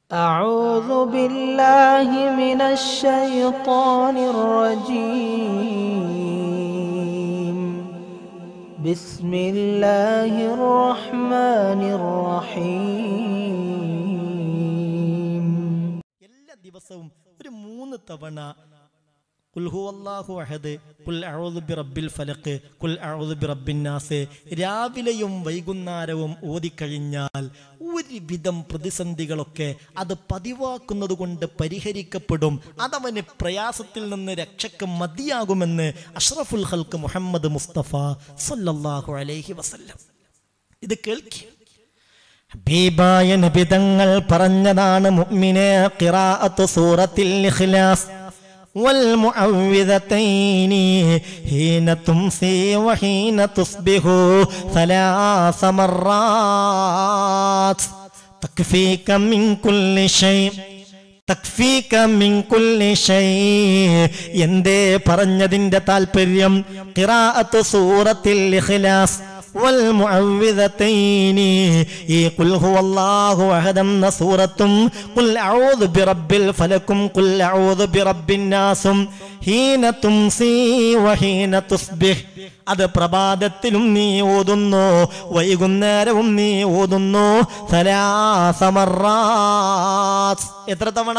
أعوذ بالله من الشيطان الرجيم بسم الله الرحمن الرحيم എല്ലാ ദിവസവും ഒരു 3 തവണ ഖുൽ ഹുവല്ലാഹു അഹദ്, ഖുൽ അഊദു ബിറബ്ബിൽ ഫലഖ്, ഖുൽ അഊദു ബിറബ്ബിൻ നാസ് രാവിലെയും വൈകുന്നേരവും ഓതിക്കഴിഞ്ഞാൽ ഒരുവിധം പ്രതിസന്ധികളൊക്കെ അത് പതിവാക്കുന്നത് കൊണ്ട് പരിഹരിക്കപ്പെടും. അതവന് പ്രയാസത്തിൽ നിന്ന് രക്ഷക്ക് മതിയാകുമെന്ന് അഷ്റഫുൽ ഖൽഖ് മുഹമ്മദ് മുസ്തഫ സല്ലല്ലാഹു അലൈഹി വസല്ലം. ഇത് കേൾക്കി ഹബീബായ നബി തങ്ങൾ പറഞ്ഞതാണ്, മുഅ്മിനെ ഖിറാഅത്തു സൂറത്തിൽ ഇഖ്ലാസ് വൽ മുഅവ്വിദതൈനി ഹീന തുംസി വഹീന തുസ്ബിഹു സലാസ മർറാത്ത് തക്ഫീക മിൻ കുല്ലി ഷൈ തക്ഫീക മിൻ കുല്ലി ഷൈ. എന്തേ പറഞ്ഞതിന്റെ താല്പര്യം? ഖിറാഅത്തു സൂറത്തിൽ ഇഖ്ലാസ് വൽ മുഅവ്വിദതൈനി, ഈ ഖുൽ ഹുവല്ലാഹു അഹദ് എന്ന സൂറത്തും ഖുൽ അഊദു ബിറബ്ബിൽ ഫലക്കും ഖുൽ അഊദു ബിറബ്ബിൻ നാസും ഹീന തുംസി വഹീന തുസ്ബിഹ്, അത് പ്രഭാതത്തിലും നീ ഓതുന്നു, വൈകുന്നേരവും നീ ഓതുന്നു. സലാസ മർറാത്ത്. എത്ര തവണ?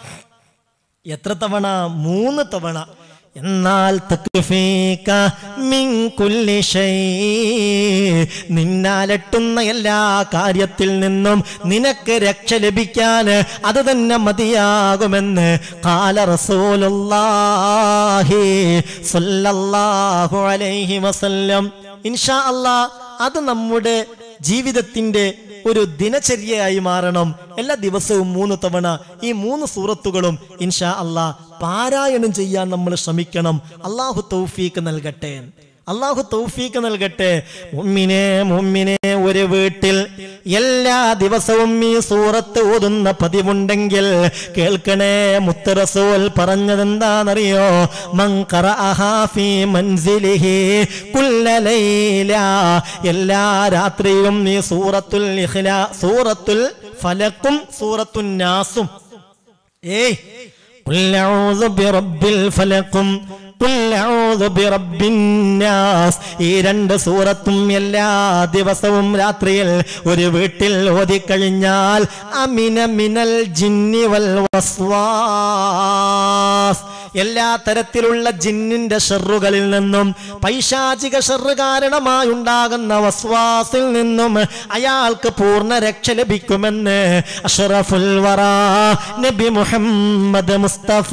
3 തവണ. എന്നാൽ തക്ഫീക മിൻ കുല്ലി ഷൈ, നിന്നാലട്ടുന്ന എല്ലാ കാര്യത്തിൽ നിന്നും നിനക്ക് രക്ഷ ലഭിക്കാൻ അത് തന്നെ മതിയാകുമെന്ന് ഖാല റസൂലുള്ളാഹി സ്വല്ലല്ലാഹു അലൈഹി വസല്ലം. ഇൻഷാ അല്ലാഹ് അത് നമ്മുടെ ജീവിതത്തിന്റെ ഒരു ദിനചര്യയായി മാറണം. എല്ലാ ദിവസവും 3 തവണ ഈ 3 സൂറത്തുകളും ഇൻഷാ അല്ലാഹ് പാരായണം ചെയ്യാൻ നമ്മൾ ശ്രമിക്കണം. അല്ലാഹു തൗഫീഖ് നൽകട്ടെ, അല്ലാഹു തൗഫീഖ് നൽകട്ടെ. മുഅ്മിനേ, ഒരു വീട്ടിൽ എല്ലാ ദിവസവും ഈ സൂറത്ത് ഓതുന്ന പതിവുണ്ടെങ്കിൽ കേൾക്കണേ, മുത്ത് റസൂൽ പറഞ്ഞതെന്താണെന്നറിയോ? മൻ ഖറഅഹാ ഫീ മൻസിലിഹി കുല്ല ലൈല, എല്ലാ രാത്രിയും ഈ സൂറത്തുൽ ഇഖ്ലാസ്, സൂറത്തുൽ ഫലഖും സൂറത്തുൻ നാസും, ഖുൽ അഊദു ബിറബ്ബിൽ ഫലഖും ഖുൽ അഊദു ബിറബ്ബിൻ നാസ്, ഈ 2 സൂറത്തും എല്ലാ ദിവസവും രാത്രിയിൽ ഒരു വീട്ടിൽ ഓതിക്കഴിഞ്ഞാൽ അമിന മിനൽ ജിന്നി വൽ വസ്വാസ്, എല്ലാ തരത്തിലുള്ള ജിന്നിന്റെ ഷർറുകളിൽ നിന്നും പൈശാചിക ഷർറ് കാരണമായുണ്ടാകുന്ന വസ്വാസിൽ നിന്നും അയാൾക്ക് പൂർണ്ണ രക്ഷ ലഭിക്കുമെന്ന് അഷ്റഫുൽ വറാ നബി മുഹമ്മദ് മുസ്തഫ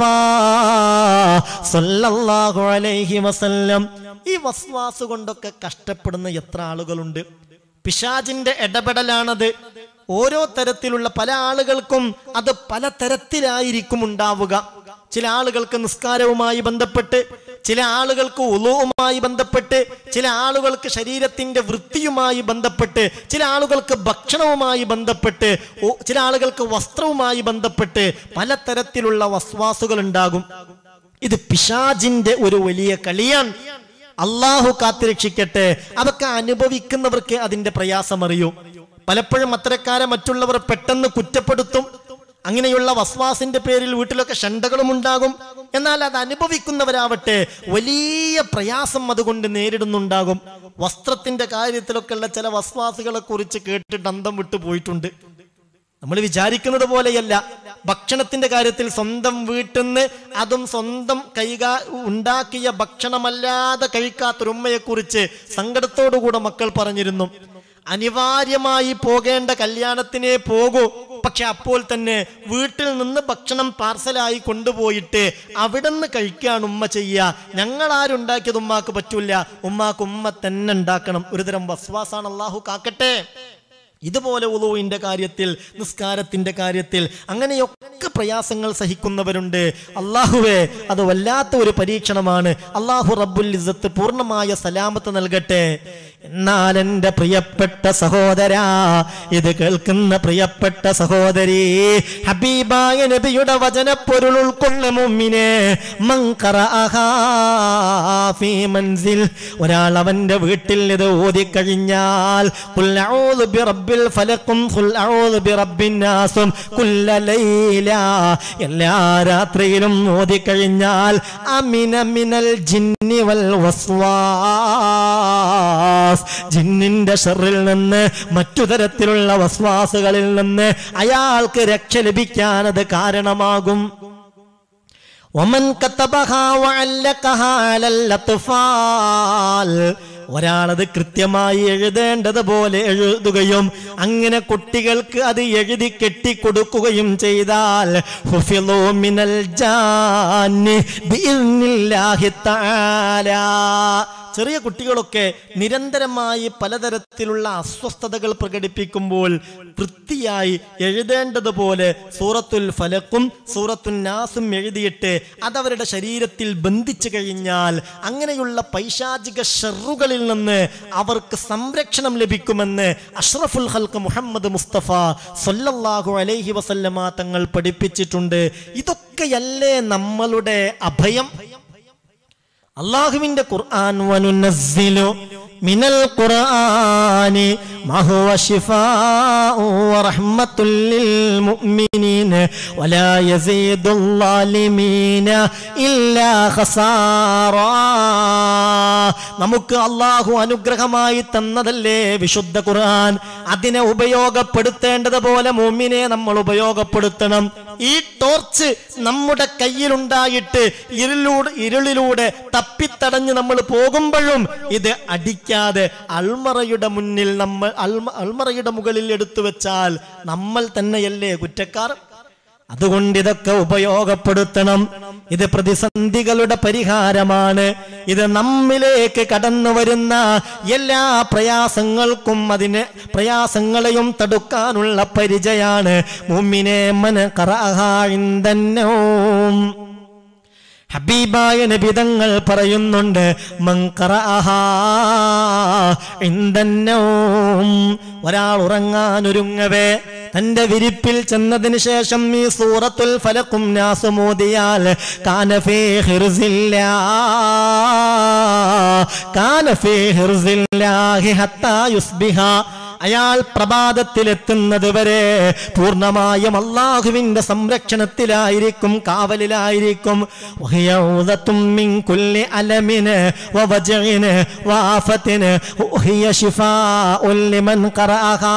സല്ലല്ലാഹു അലൈഹി വസല്ലം. ഈ വസ്വാസ് കൊണ്ടൊക്കെ കഷ്ടപ്പെടുന്ന എത്ര ആളുകളുണ്ട്. പിശാചിന്റെ ഇടപെടലാണത്. ഓരോ തരത്തിലുള്ള പല ആളുകൾക്കും അത് പല തരത്തിലായിരിക്കും ഉണ്ടാവുക. ചില ആളുകൾക്ക് നിസ്കാരവുമായി ബന്ധപ്പെട്ട്, ചില ആളുകൾക്ക് ഉളൂവുമായി ബന്ധപ്പെട്ട്, ചില ആളുകൾക്ക് ശരീരത്തിന്റെ വൃത്തിയുമായി ബന്ധപ്പെട്ട്, ചില ആളുകൾക്ക് ഭക്ഷണവുമായി ബന്ധപ്പെട്ട്, ചില ആളുകൾക്ക് വസ്ത്രവുമായി ബന്ധപ്പെട്ട് പലതരത്തിലുള്ള വസ്വാസുകൾ ഉണ്ടാകും. ഇത് പിശാചിന്റെ ഒരു വലിയ കളിയാണ്. അള്ളാഹു കാത്തുരക്ഷിക്കട്ടെ. അതൊക്കെ അനുഭവിക്കുന്നവർക്ക് അതിന്റെ പ്രയാസം അറിയൂ. പലപ്പോഴും അത്തരക്കാരെ മറ്റുള്ളവർ പെട്ടെന്ന് കുറ്റപ്പെടുത്തും. അങ്ങനെയുള്ള വസ്വാസിന്റെ പേരിൽ വീട്ടിലൊക്കെ ഷണ്ടകളും ഉണ്ടാകും. എന്നാൽ അത് അനുഭവിക്കുന്നവരാവട്ടെ വലിയ പ്രയാസം അതുകൊണ്ട് നേരിടുന്നുണ്ടാകും. വസ്ത്രത്തിന്റെ കാര്യത്തിലൊക്കെ ഉള്ള ചില വസ്വാസുകളെ കുറിച്ച് കേട്ടിട്ട് അന്തം വിട്ടു പോയിട്ടുണ്ട്. നമ്മൾ വിചാരിക്കുന്നത് പോലെയല്ല. ഭക്ഷണത്തിന്റെ കാര്യത്തിൽ സ്വന്തം വീട്ടിൽ നിന്ന്, അതും സ്വന്തം ഉണ്ടാക്കിയ ഭക്ഷണമല്ലാതെ കഴിക്കാത്തൊരുമ്മയെ കുറിച്ച് സങ്കടത്തോടുകൂടെ മക്കൾ പറഞ്ഞിരുന്നു. അനിവാര്യമായി പോകേണ്ട കല്യാണത്തിനേ പോകൂ, പക്ഷെ അപ്പോൾ തന്നെ വീട്ടിൽ നിന്ന് ഭക്ഷണം പാർസലായി കൊണ്ടുപോയിട്ട് അവിടെ നിന്ന് കഴിക്കുകയാണ് ഉമ്മ ചെയ്യുക. ഞങ്ങൾ ആരുണ്ടാക്കിയത് ഉമ്മാക്ക് പറ്റൂല, ഉമ്മാക്ക് ഉമ്മ തന്നെ ഉണ്ടാക്കണം. ഒരുതരം വസ്വാസാണ്. അല്ലാഹു കാക്കട്ടെ. ഇതുപോലെ ഉളൂവിന്റെ കാര്യത്തിൽ, നിസ്കാരത്തിന്റെ കാര്യത്തിൽ അങ്ങനെയൊക്കെ പ്രയാസങ്ങൾ സഹിക്കുന്നവരുണ്ട്. അള്ളാഹുവേ, അത് വല്ലാത്ത ഒരു പരീക്ഷണമാണ്. അള്ളാഹു റബ്ബുൽ ഇസ്സത്ത് പൂർണ്ണമായ സലാമത്ത് നൽകട്ടെ. എന്നാൽ എൻ്റെ പ്രിയപ്പെട്ട സഹോദരാ, ഇത് കേൾക്കുന്ന പ്രിയപ്പെട്ട സഹോദരി, ഹബീബായ നബിയുടെ വചനപ്പൊരുൾ ഉൾക്കൊണ്ട മുഅ്മിനേ, മൻ ഖറഅഹാ ഫീ മൻസിൽ, ഒരാൾ അവന്റെ വീട്ടിൽ ഇത് ഓതിക്കഴിഞ്ഞാൽ, ഖുൽ അഊദു ബിറബ്ബിൽ ഫലഖും ഖുൽ അഊദു ബിറബ്ബിൻ നാസും കുല്ല ലൈല, എല്ലാ രാത്രിയിലും ഓതിക്കഴിഞ്ഞാൽ, അമിന മിനൽ ജിന്നി വൽ വസ്വാസ്, ജിന്നിന്റെ ശർറിൽ നിന്ന്, മറ്റു തരത്തിലുള്ള വസ്വാസുകളിൽ നിന്ന് അയാൾക്ക് രക്ഷ ലഭിക്കാൻ അത് കാരണമാകും. വമൻ കതബഹാ വഅല്ലഖഹാ അലൽ അത്ഫാൽ, ഒരാളത് കൃത്യമായി എഴുതേണ്ടതുപോലെ എഴുതുകയും അങ്ങനെ കുട്ടികൾക്ക് അത് എഴുതി കെട്ടിക്കൊടുക്കുകയും ചെയ്താൽ, ഹുഫിളൂ മിനൽ ജാന്നി ബിഇذനില്ലാഹി തആല, ചെറിയ കുട്ടികളൊക്കെ നിരന്തരമായി പലതരത്തിലുള്ള അസ്വസ്ഥതകൾ പ്രകടിപ്പിക്കുമ്പോൾ വൃത്തിയായി എഴുതേണ്ടതുപോലെ സൂറത്തുൽ ഫലഖും സൂറത്തുൻ നാസും എഴുതിയിട്ട് അതവരുടെ ശരീരത്തിൽ ബന്ധിച്ചു കഴിഞ്ഞാൽ അങ്ങനെയുള്ള പൈശാചിക ഷർറുകളിൽ നിന്ന് അവർക്ക് സംരക്ഷണം ലഭിക്കുമെന്ന് അഷ്റഫുൽ ഖൽഖ് മുഹമ്മദ് മുസ്തഫ സ്വല്ലല്ലാഹു അലൈഹി വസല്ലമ തങ്ങൾ പഠിപ്പിച്ചിട്ടുണ്ട്. ഇതൊക്കെയല്ലേ നമ്മളുടെ അഭയം? അല്ലാഹുവിന്റെ ഖുർആൻ, വനുനസ്സിലു മിനൽ ഖുർആനി മാ ഹുവ ശിഫാഉ വറഹ്മത്തുൽ ലിൽ മുഅ്മിനീന വലാ യസീദുൽ ളാലിമീന ഇല്ലാ ഖസാറാ. നമുക്ക് അല്ലാഹു അനുഗ്രഹമായി തന്നതല്ലേ വിശുദ്ധ ഖുർആൻ. അതിനെ ഉപയോഗപ്പെടുത്തേണ്ടതുപോലെ മുഅ്മിനെ നമ്മൾ ഉപയോഗപ്പെടുത്തണം. ഈ ടോർച്ച് നമ്മുടെ കയ്യിലുണ്ടായിട്ട് ഇരുളിലൂടെ തപ്പിത്തടഞ്ഞ് നമ്മൾ പോകുമ്പോഴും ഇത് അടിക്കാതെ അൾമറയുടെ മുന്നിൽ അൾമറയുടെ മുകളിൽ എടുത്തു വെച്ചാൽ നമ്മൾ തന്നെയല്ലേ കുറ്റക്കാർ? അതുകൊണ്ട് ഇതൊക്കെ ഉപയോഗപ്പെടുത്തണം. ഇത് പ്രതിസന്ധികളുടെ പരിഹാരമാണ്. ഇത് നമ്മിലേക്ക് കടന്നു വരുന്ന എല്ലാ പ്രയാസങ്ങളെയും തടുക്കാനുള്ള പരിചയാണ്. മുഅ്മിനേ മൻ ഖറഅഹാ ഇൻദന്നൗം, ഹബീബായ നബി തങ്ങൾ പറയുന്നുണ്ട്, മൻ ഖറഅഹാ ഇൻദന്നൗം, ഒരാൾ ഉറങ്ങാനൊരുങ്ങവേ തന്റെ വിരിപ്പിൽ ചെന്നതിന് ശേഷം ഈ സൂറത്തുൽ ഫലഖും നാസും ഓതിയാൽ കാന ഫീ ഹിർസില്ലാഹി ഹത്താ യുസ്ബിഹ, അയാൾ പ്രഭാതത്തിലെത്തുന്നത് വരെ പൂർണ്ണമായും അല്ലാഹുവിന്റെ സംരക്ഷണത്തിലായിരിക്കും, കാവലിലായിരിക്കും. മിൻ കുല്ലി അലമിൻ വവജഇൻ വആഫത്തിൻ ഹിയ ശിഫാഉൻ ലിമൻ ഖറഅഹാ.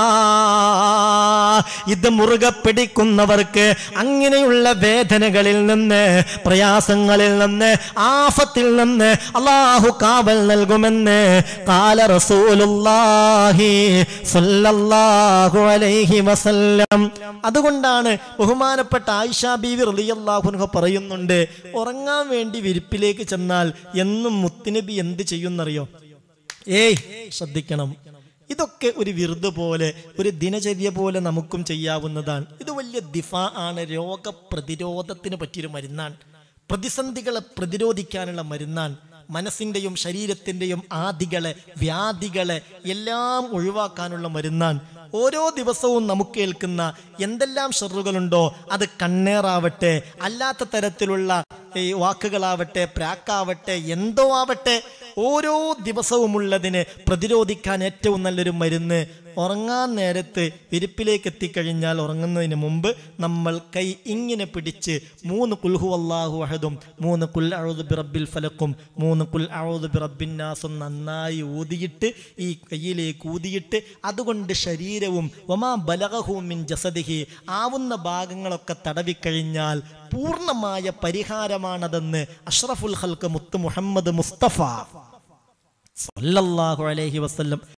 ഇത് മുറുകെ പിടിക്കുന്നവർക്ക് അങ്ങനെയുള്ള വേദനകളിൽ നിന്ന്, പ്രയാസങ്ങളിൽ നിന്ന്, ആഫത്തിൽ നിന്ന് അല്ലാഹു കാവൽ നൽകുമെന്ന് ഖാല റസൂലുള്ളാഹി സല്ലല്ലാഹു അലൈഹി വസല്ലം. അതുകൊണ്ടാണ് ബഹുമാനപ്പെട്ട ആയിഷ ബീവി റളിയല്ലാഹു അൻഹ പറയുന്നുണ്ട്, ഉറങ്ങാൻ വേണ്ടി വിരിപ്പിലേക്ക് ചെന്നാൽ എന്നും മുത്തുനബി എന്ത് ചെയ്യുന്നറിയോ? ശ്രദ്ധിക്കണം. ഇതൊക്കെ ഒരു വിറുദ് പോലെ, ഒരു ദിനചര്യ പോലെ നമുക്കും ചെയ്യാവുന്നതാണ്. ഇത് വലിയ ദിഫാ ആണ്, രോഗപ്രതിരോധത്തിന് പറ്റിയൊരു മരുന്നാണ്, പ്രതിസന്ധികളെ പ്രതിരോധിക്കാനുള്ള മരുന്നാണ്. മനസ്സിൻ്റെയും ശരീരത്തിൻ്റെയും ആദികളെ, വ്യാധികളെ എല്ലാം ഒഴിവാക്കാനുള്ള മരുന്നാണ്. ഓരോ ദിവസവും നമുക്ക് കേൾക്കുന്ന എന്തെല്ലാം ഷർറുകളുണ്ടോ, അത് കണ്ണേറാവട്ടെ, അല്ലാത്ത തരത്തിലുള്ള വാക്കുകളാവട്ടെ, പ്രാക്കാവട്ടെ, എന്തോ ആവട്ടെ, ഓരോ ദിവസവുമുള്ളതിനെ പ്രതിരോധിക്കാൻ ഏറ്റവും നല്ലൊരു മരുന്ന് ഉറങ്ങാൻ നേരത്ത് വിരിപ്പിലേക്ക് എത്തിക്കഴിഞ്ഞാൽ ഉറങ്ങുന്നതിന് മുമ്പ് നമ്മൾ കൈ ഇങ്ങനെ പിടിച്ച് 3 ഖുൽ ഹുവല്ലാഹു അഹദും 3 ഖുൽ അഊദു ബിറബ്ബിൽ ഫലഖും 3 ഖുൽ അഊദു ബിറബ്ബിൻ നാസും നന്നായി ഊതിയിട്ട് ഈ കയ്യിലേക്ക് ഊതിയിട്ട് അതുകൊണ്ട് ശരീരവും വമാ ബലഗഹു മിൻ ജസദിഹി ആവുന്ന ഭാഗങ്ങളൊക്കെ തടവിക്കഴിഞ്ഞാൽ പൂർണ്ണമായ പരിഹാരമാണതെന്ന് അഷ്റഫുൽ ഖൽഖ് മുത്ത് മുഹമ്മദ് മുസ്തഫ സല്ലല്ലാഹു അലൈഹി വസല്ലം